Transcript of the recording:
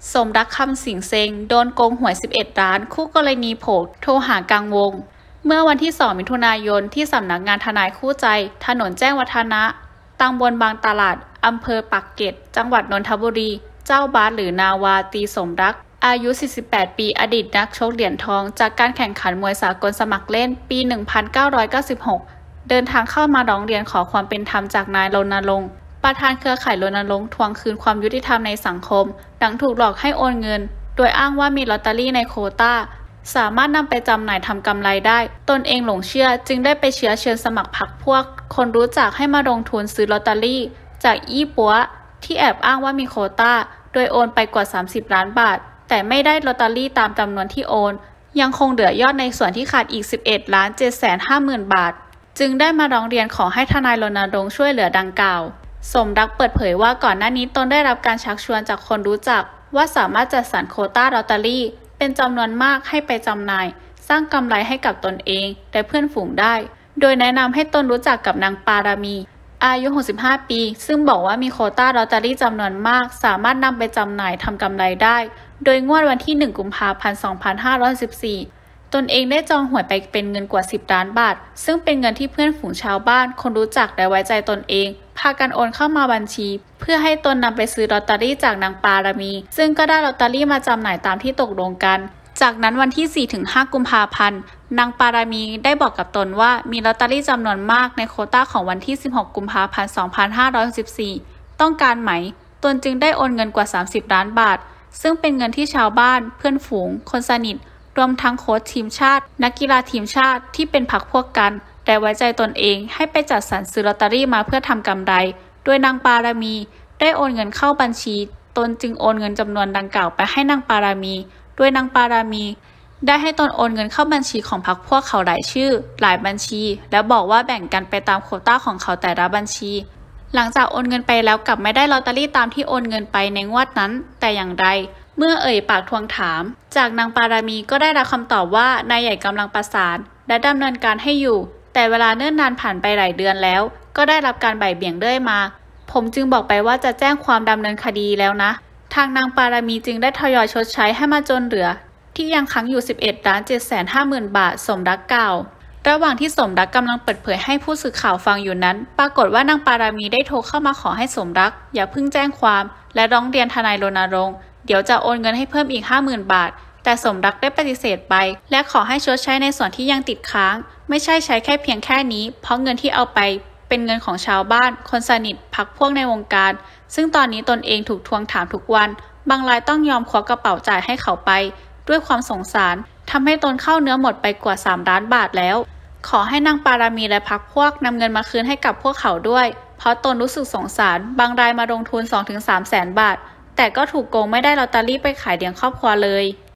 สมรักคำสิงเซ็งโดนโกงหวย11 ล้านคู่กรณีโผล่โทรหากลางวงเมื่อวันที่2 มิถุนายนที่สำนักงานทนายคู่ใจถนนแจ้งวัฒนะตำบลบางตลาดอำเภอปากเกร็ดจังหวัดนนทบุรีเจ้าบาสหรือนาวาตีสมรักอายุ48 ปีอดีตนักชกเหรียญทองจากการแข่งขันมวยสากลสมัครเล่นปี 1996 เดินทางเข้ามาร้องเรียนขอความเป็นธรรมจากนายรณรงค์ประธานเครือข่ายรณรงค์ทวงคืนความยุติธรรมในสังคมหลังถูกหลอกให้โอนเงินโดยอ้างว่ามีลอตเตอรี่ในโควต้าสามารถนำไปจำหน่ายทำกำไรได้ตนเองหลงเชื่อจึงได้ไปเชิญสมัครพรรคพวกคนรู้จักให้มาลงทุนซื้อลอตเตอรี่จากอี้ปัวที่แอบอ้างว่ามีโควต้าโดยโอนไปกว่า30 ล้านบาทแต่ไม่ได้ลอตเตอรี่ตามจำนวนที่โอนยังคงเหลือยอดในส่วนที่ขาดอีก 11,750,000 บาทจึงได้มาร้องเรียนขอให้ทนายรณรงค์ช่วยเหลือดังกล่าวสมรักเปิดเผยว่าก่อนหน้านี้ตนได้รับการชักชวนจากคนรู้จักว่าสามารถจัดสรรโควต้าลอตเตอรี่เป็นจำนวนมากให้ไปจำหน่ายสร้างกำไรให้กับตนเองและเพื่อนฝูงได้โดยแนะนำให้ตนรู้จักกับนางปารามีอายุ65 ปีซึ่งบอกว่ามีโควต้าลอตเตอรี่จำนวนมากสามารถนำไปจำหน่ายทำกำไรได้โดยงวดวันที่1 กุมภาพันธ์ 2514ตนเองได้จองหวยไปเป็นเงินกว่า10 ล้านบาทซึ่งเป็นเงินที่เพื่อนฝูงชาวบ้านคนรู้จักและไว้ใจตนเองพากันโอนเข้ามาบัญชีเพื่อให้ตนนำไปซื้อลอตเตอรี่จากนางปารามีซึ่งก็ได้ลอตเตอรี่มาจำหน่ายตามที่ตกลงกันจากนั้นวันที่ 4-5 กุมภาพันธ์นางปารามีได้บอกกับตนว่ามีลอตเตอรี่จำนวนมากในโควต้าของวันที่16 กุมภาพันธ์ 2564ต้องการไหมตนจึงได้โอนเงินกว่า30 ล้านบาทซึ่งเป็นเงินที่ชาวบ้านเพื่อนฝูงคนสนิทรวมทั้งโค้ชทีมชาตินักกีฬาทีมชาติที่เป็นพรรคพวกกันแต่ไว้ใจตนเองให้ไปจัดสรรซื้อลอตเตอรี่มาเพื่อทำกำไรโดยนางปารามีได้โอนเงินเข้าบัญชีตนจึงโอนเงินจำนวนดังกล่าวไปให้นางปารามีโดยนางปารามีได้ให้ตนโอนเงินเข้าบัญชีของพรรคพวกเขาหลายชื่อหลายบัญชีแล้วบอกว่าแบ่งกันไปตามโควต้าของเขาแต่ละบัญชีหลังจากโอนเงินไปแล้วกลับไม่ได้ลอตเตอรี่ตามที่โอนเงินไปในงวดนั้นแต่อย่างใดเมื่อเอ่ยปากทวงถามจากนางปารามีก็ได้รับคำตอบว่านายใหญ่กำลังประสานและดำเนินการให้อยู่แต่เวลาเนิ่นนานผ่านไปหลายเดือนแล้วก็ได้รับการบ่ายเบี่ยงเรื่อยมาผมจึงบอกไปว่าจะแจ้งความดำเนินคดีแล้วนะทางนางปารามีจึงได้ทยอยชดใช้ให้มาจนเหลือที่ยังค้างอยู่ 11,750,000 บาทสมรักกล่าวระหว่างที่สมรักกำลังเปิดเผยให้ผู้สื่อข่าวฟังอยู่นั้นปรากฏว่านางปารามีได้โทรเข้ามาขอให้สมรักอย่าเพิ่งแจ้งความและร้องเรียนทนายรณรงค์เดี๋ยวจะโอนเงินให้เพิ่มอีก 50,000 บาทแต่สมรักได้ปฏิเสธไปและขอให้ชดใช้ในส่วนที่ยังติดค้างไม่ใช่ใช้แค่เพียงแค่นี้เพราะเงินที่เอาไปเป็นเงินของชาวบ้านคนสนิทพรรคพวกในวงการซึ่งตอนนี้ตนเองถูกทวงถามทุกวันบางรายต้องยอมควักกระเป๋าจ่ายให้เขาไปด้วยความสงสารทำให้ตนเข้าเนื้อหมดไปกว่า3 ล้านบาทแล้วขอให้นางปารามีและพรรคพวกนำเงินมาคืนให้กับพวกเขาด้วยเพราะตนรู้สึกสงสารบางรายมาลงทุน 2-3 แสนบาทแต่ก็ถูกโกงไม่ได้ลอตเตอรี่ไปขายเลี้ยงครอบครัวเลย